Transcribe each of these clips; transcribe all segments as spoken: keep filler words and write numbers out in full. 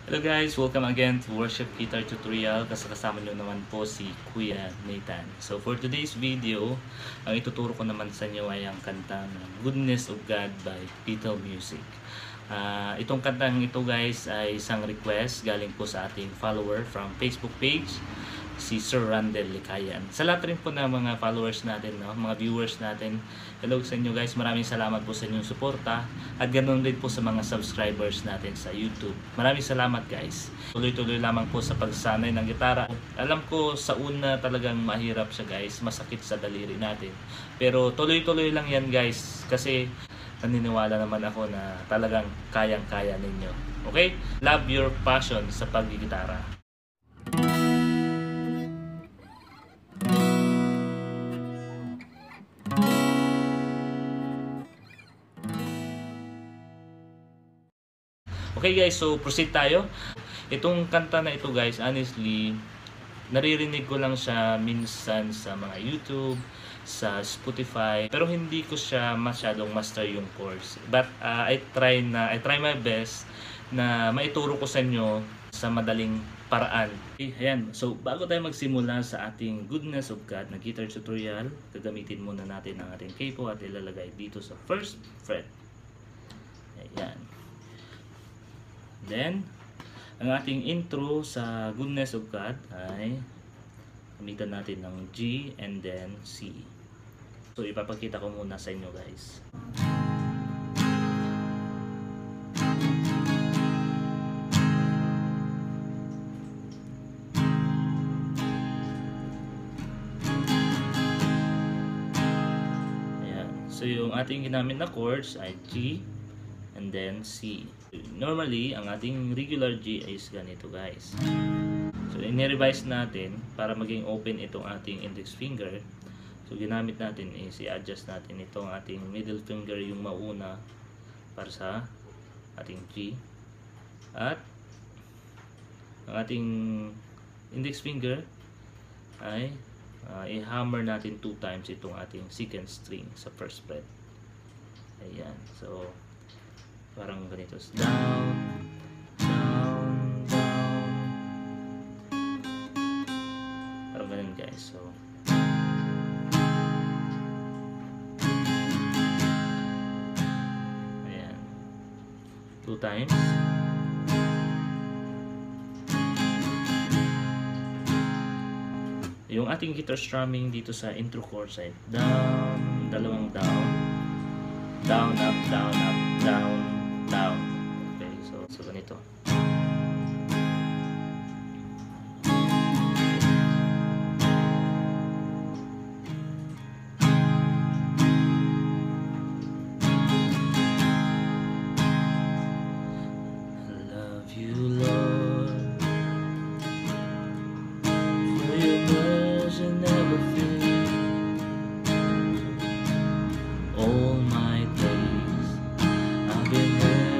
Hello guys, welcome again to Worship Guitar Tutorial. Kasama nyo naman po si Kuya Nathan. So for today's video, ang ituturo ko naman sa inyo ay ang kantang Goodness of God by Beatle Music. Uh, itong kantang ito guys ay isang request galing po sa ating follower from Facebook page, si Sir Randel Likayan. Sa lahat rin po ng mga followers natin, no? Mga viewers natin, hello sa inyo guys, maraming salamat po sa inyong suporta at ganoon din po sa mga subscribers natin sa YouTube. Maraming salamat guys. Tuloy-tuloy lamang po sa pagsanay ng gitara. Alam ko sa una talagang mahirap siya guys, masakit sa daliri natin. Pero tuloy-tuloy lang yan guys kasi naniniwala naman ako na talagang kayang-kaya ninyo. Okay? Love your passion sa paggigitara. Okay guys, so proceed tayo. Itong kanta na ito guys, honestly, naririnig ko lang siya minsan sa mga YouTube, sa Spotify, pero hindi ko siya masyadong master yung chords. But uh, I try na, I try my best na maituro ko sa inyo sa madaling paraan. Okay, ayan. So bago tayo magsimula sa ating Goodness of God na guitar tutorial, gagamitin muna natin ang ating capo at ilalagay dito sa first fret. Ayan. Then, ang ating intro sa Goodness of God ay gamitan natin ng G and then C. So, ipapakita ko muna sa inyo guys. Ayan. So, yung ating ginamit na chords ay G and then C. Normally, ang ating regular G is ganito guys. So, in-revise natin para maging open itong ating index finger. So, ginamit natin is i-adjust natin itong ating middle finger yung mauna para sa ating G. At ang ating index finger ay uh, i-hammer natin two times itong ating second string sa first fret. Ayan. So, parang ganito. Down, down, down. Parang ganun guys. So, ayan. Two times. Yung ating guitar strumming dito sa intro chord side. Down, dalawang down. Down, up, down, up, down. Down. Okay, so, so ganito. Love you, Lord, for your mercy never fails. All my days I've been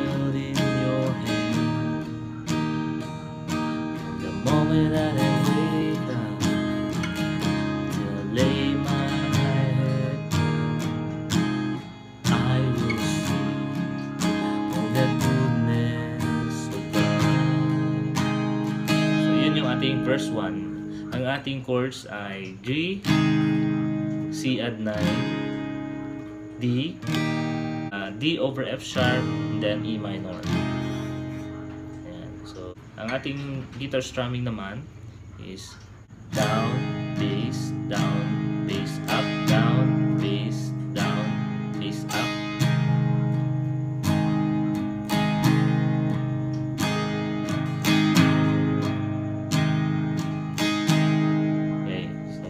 that I wake up till I lay my head, I will see all that goodness of God. So yun yung ating first one. Ang ating chords ay G, C add nine, D, uh, D over F sharp, and then E minor. Ang ating guitar strumming naman is down, bass, down, bass, up, down, bass, down, bass, up. Okay, so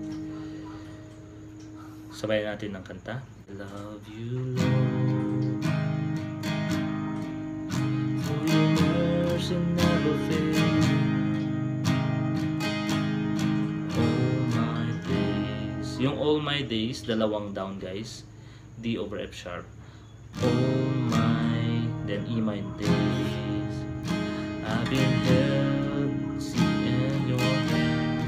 sabayan natin ng kanta. Love you, Lord, for your mercy never fails. All my days. Yung all my days, dalawang down guys. D over F sharp. All my, then E minor days. I've been held, see in your hand.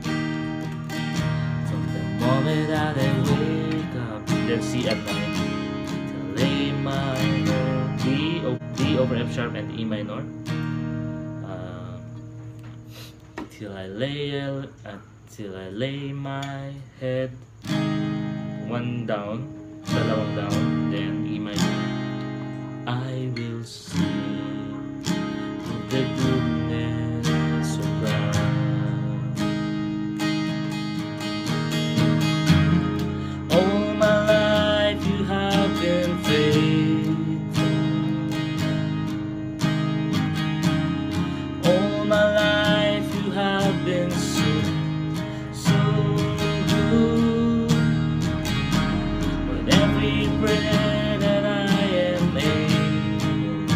From the moment that I wake up, then C at night. Till lay my head. D, D over F sharp and E minor. till I lay until I lay my head. One down, dalawang down, then E minor. I will sing the goodness of God. All my life you have been faithful. All my life you have been so, so good. With every breath that I am able,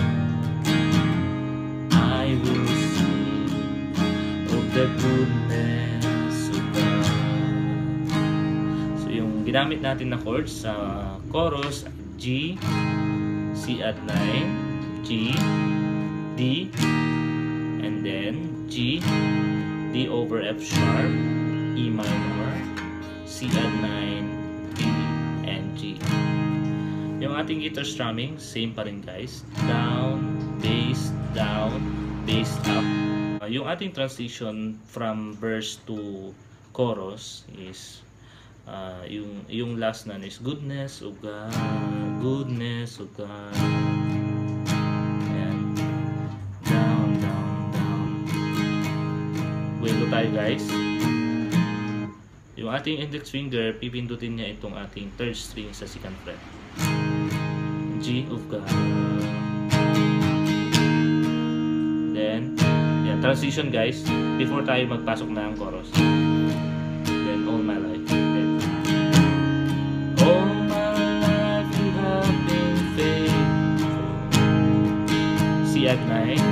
I will sing of the goodness of God. So yung ginamit natin na chords sa chorus, G, C at nine, G, D, and then G, D over F sharp, E minor, C at nine, D, and G. Yung ating guitar strumming, same pa rin guys. Down, bass, down, bass up. Uh, yung ating transition from verse to chorus is uh, yung, yung last na is goodness of God, goodness of God. Ayan. Down, down, down. Walo tayo guys. Yung ating index finger, pipindutin niya itong ating third string sa second fret. G of God. Then, yeah, transition guys. Before tayo magpasok na ang chorus. Then, all my life. Then, all my life you have been faithful. C at nine.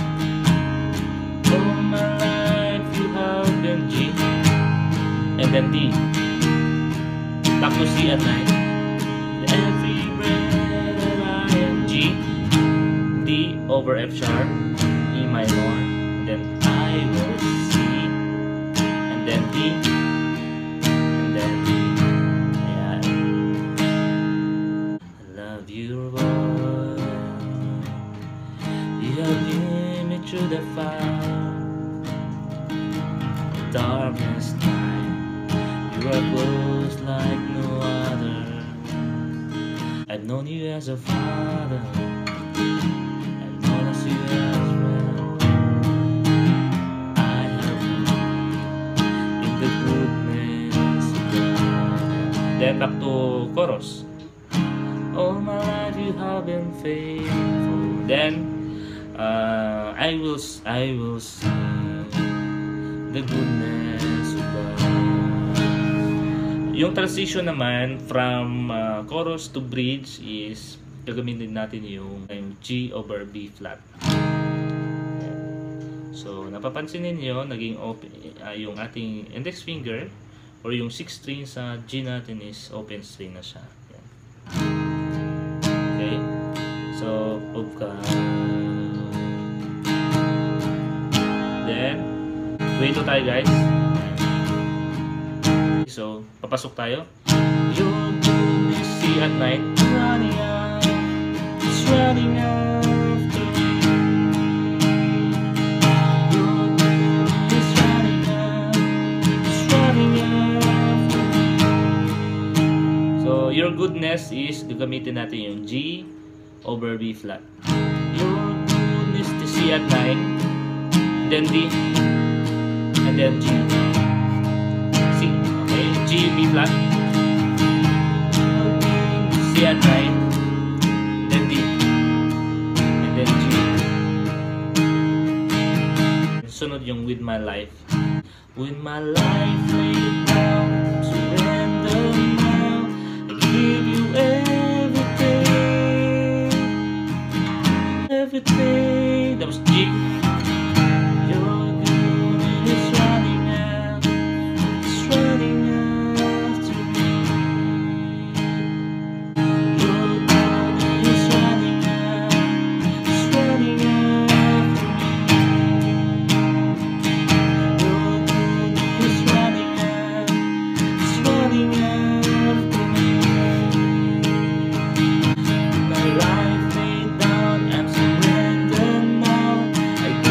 All my life you have been G. And then D. Back to C at nine. Every breath that I am G, D over F sharp, E minor, and then I will C, and then D, and then D. Ayan. I love your voice. You have led me through the fire, darkness night. You are close like no other. I've known you as a father, I've known as you as well. I have lived in the goodness of God. Then back to chorus. All my life you have been faithful. Then uh, I will I will sing the goodness of God. Yung transition naman from uh, chorus to bridge is gagamitin natin yung, yung G over B flat. So napapansin niyo naging open uh, yung ating index finger or yung sixth string sa G natin is open string na siya. Yan. Okay? So of God. Then wait to tayo guys. So, papasok tayo. Your goodness, C at nine. Running out, it's running after me. Your goodness, running out, it's running after me. So, your goodness is, gagamitin natin yung G over B flat. Your goodness, to C at nine. Then D. And then G. G, B flat, C at nine, then D, and then G. Sunod yung with my life. With my life laid down, surrender now, I give you everything, everything. That was G. Your goodness running out, it's running out. I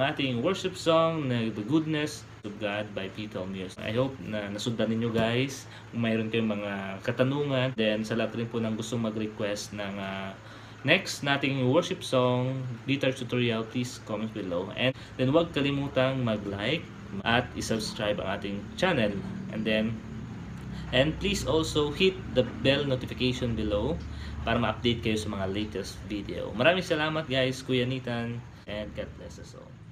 ating worship song na The Goodness of God by Peter Muse. I hope na nasundan ninyo guys. Kung mayroon kayong mga katanungan, then sa lahat rin po ng gustong mag-request ng uh, next nating worship song, guitar tutorial, please comment below. And then huwag kalimutang mag-like at i-subscribe ang ating channel. And then, and please also hit the bell notification below para ma-update kayo sa mga latest video. Maraming salamat guys, Kuya Nathan, and God bless us all.